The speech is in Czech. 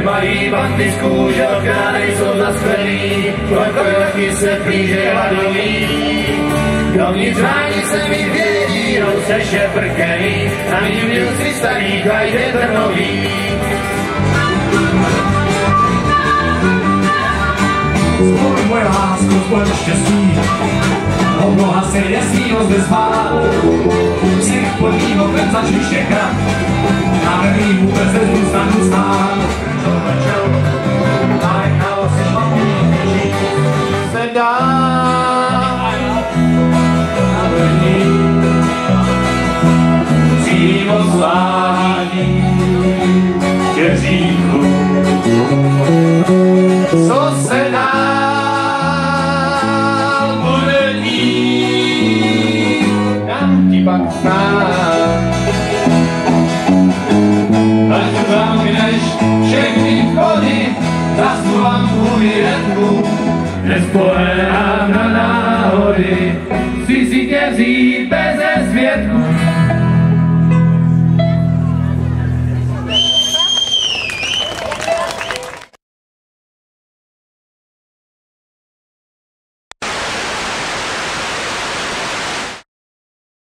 mají bandy z kůže, která nejsou zasklený, vlakovky se plíže hladový. Dovnitř rání se mi vědí, se šeprkený, a ním měl si starý kraj větrnový. Spolu moje lásko, spolu štěstí, obloha se jasný moc bezpát. Všech podmín okrem začni štěkat, na první vůbec nezůstanu stát. A nechal si špatný žít se dá. A vrní přímo zvládí ke říchu. Co se dál bude dít, kam ti pak znám. Až tu zamkneš všechny vchody, zasnuvám tvůj retku, nespoléhám na náhody, chci si tě vzít beze svědků.